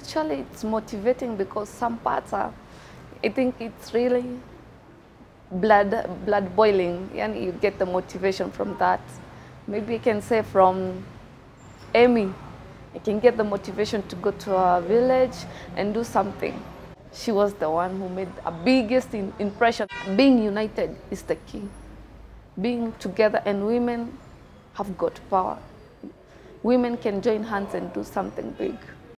Actually, it's motivating because some parts are, I think it's really blood boiling, and you get the motivation from that. Maybe I can say from Amy, I can get the motivation to go to a village and do something. She was the one who made a biggest impression. Being united is the key. Being together, and women have got power. Women can join hands and do something big.